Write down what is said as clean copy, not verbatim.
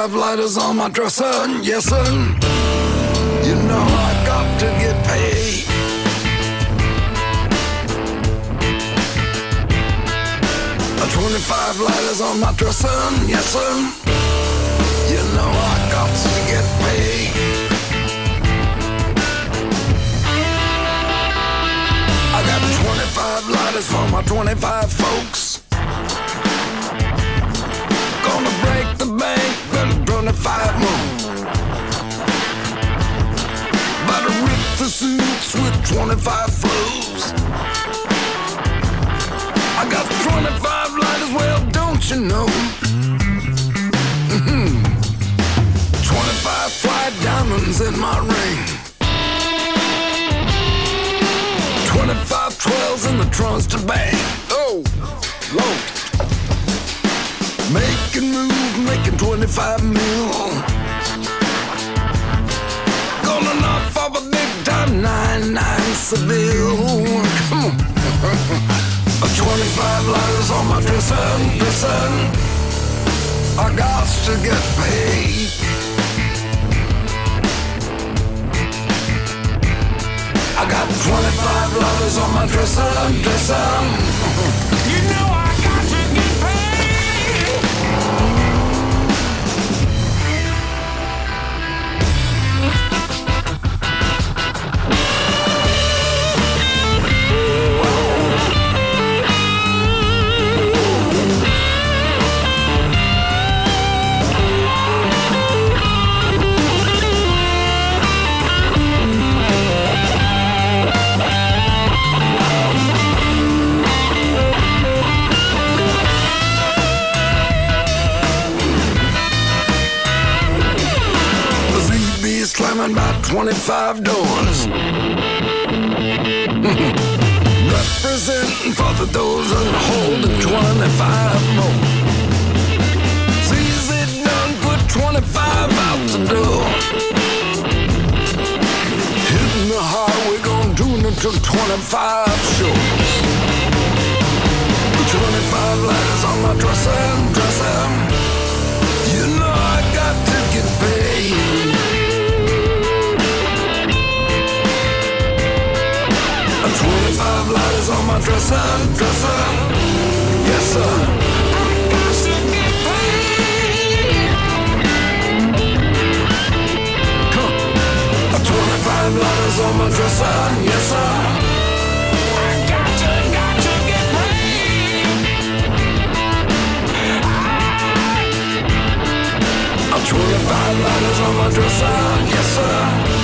25 lighters on my dresser, yes sir. You know I got to get paid. A 25 lighters on my dresser, yes sir. You know I got to get paid. I got 25 lighters for my 25 folks. Gonna break the bank and 25 more. About to rip the suits with 25 flows. I got 25 lighters, well, don't you know? 25 flight diamonds in my ring. 25 12s in the trunks to bang. Oh, loaf. Making moves, making 25 mil. Gonna knock off a big time 99 Seville. Come on. 25 lighters on my dresser. I got to get paid. I got 25 lighters on my dresser. You know I got to get paid. Slamming about 25 doors. Representing for the doors and holding 25 more. It's easy done, put 25 out the door. Hitting the highway, gonna tune it to 25 shows. 25 lighters on my dresser. You know I got to get paid. 25 lighters on my dresser. Yes sir. I got to get paid. Come on. 25 lighters on my dresser. Yes sir. I got to get paid. 25 lighters on my dresser. Yes sir.